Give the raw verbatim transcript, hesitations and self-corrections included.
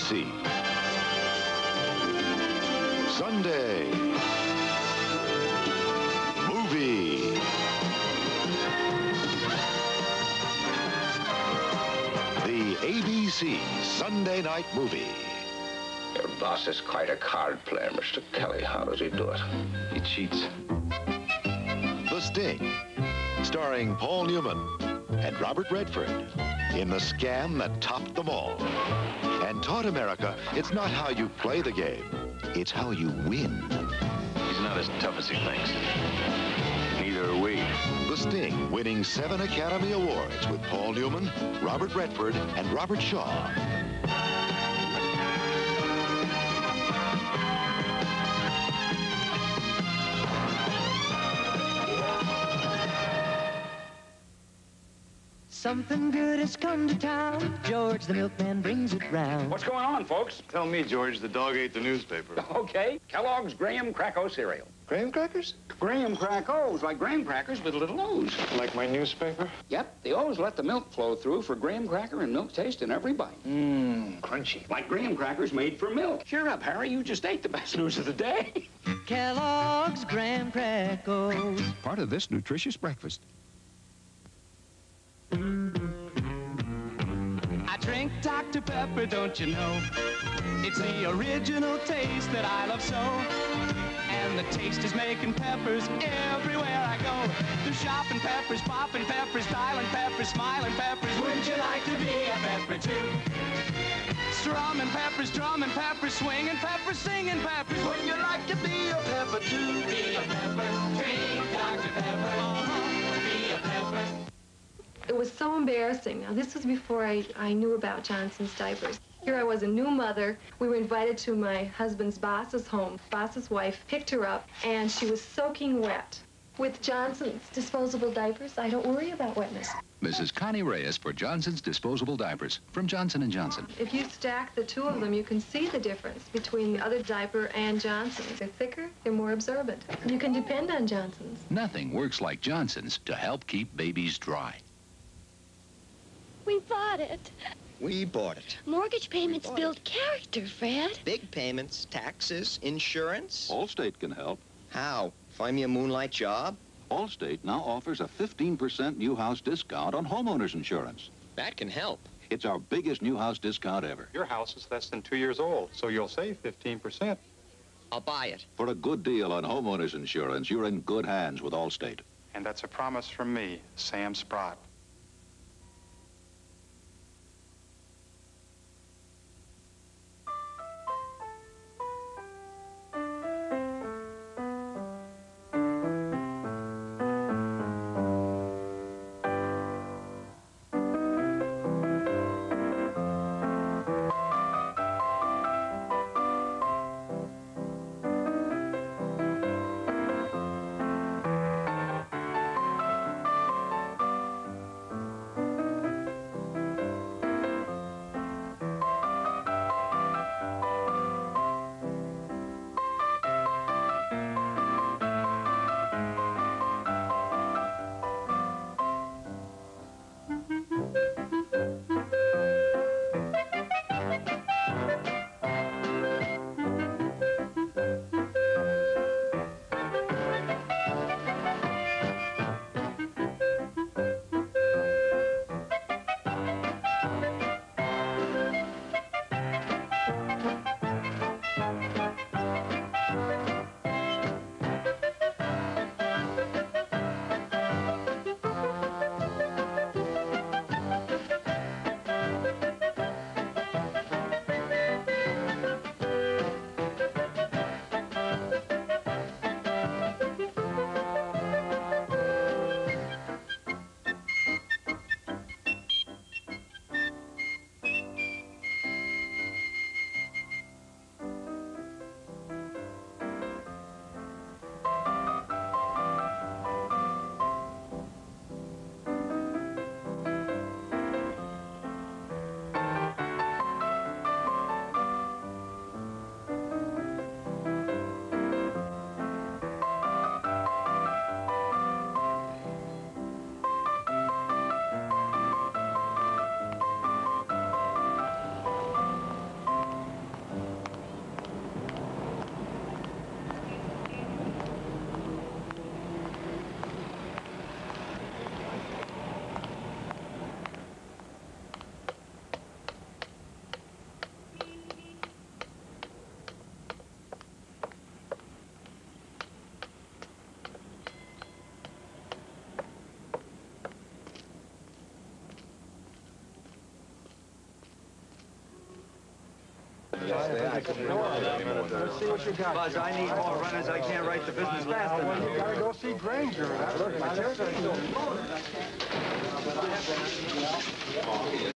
C. Sunday Movie. The A B C Sunday Night Movie. Your boss is quite a card player, Mister Kelly. How does he do it? He cheats. The Sting, starring Paul Newman and Robert Redford in the scam that topped them all and taught America it's not how you play the game, it's how you win. He's not as tough as he thinks. Neither are we. The Sting, winning seven Academy Awards with Paul Newman, Robert Redford, and Robert Shaw. Something good has come to town. George the milkman brings it round. What's going on, folks? Tell me, George, the dog ate the newspaper. Okay, Kellogg's Graham Crackos cereal. Graham crackers? Graham Crackos, like graham crackers with little O's. Like my newspaper? Yep, the O's let the milk flow through for graham cracker and milk taste in every bite. Mmm, crunchy. Like graham crackers made from milk. Cheer up, Harry, you just ate the best news of the day. Kellogg's Graham Crackos. Part of this nutritious breakfast. I drink Doctor Pepper, don't you know? It's the original taste that I love so. And the taste is making peppers everywhere I go. They're shopping peppers, popping peppers, dialing peppers, smiling peppers. Wouldn't you like to be a pepper too? Strumming peppers, drumming peppers, swinging peppers, singing peppers. Wouldn't you like to be a pepper too? Be a pepper, drink Doctor Pepper. Uh-huh. Be a pepper. It was so embarrassing. Now, this was before I, I knew about Johnson's diapers. Here I was, a new mother. We were invited to my husband's boss's home. Boss's wife picked her up, and she was soaking wet. With Johnson's disposable diapers, I don't worry about wetness. Missus Connie Reyes for Johnson's Disposable Diapers from Johnson and Johnson. If you stack the two of them, you can see the difference between the other diaper and Johnson's. They're thicker, they're more absorbent. You can depend on Johnson's. Nothing works like Johnson's to help keep babies dry. We bought it. We bought it. Mortgage payments build character, Fred. Big payments, taxes, insurance. Allstate can help. How? Find me a moonlight job? Allstate now offers a fifteen percent new house discount on homeowners insurance. That can help. It's our biggest new house discount ever. Your house is less than two years old, so you'll save fifteen percent. I'll buy it. For a good deal on homeowners insurance, you're in good hands with Allstate. And that's a promise from me, Sam Sprott. Let's see what you got. Buzz, I need more runners. I can't write the business fast enough. You gotta go see Granger. Look, my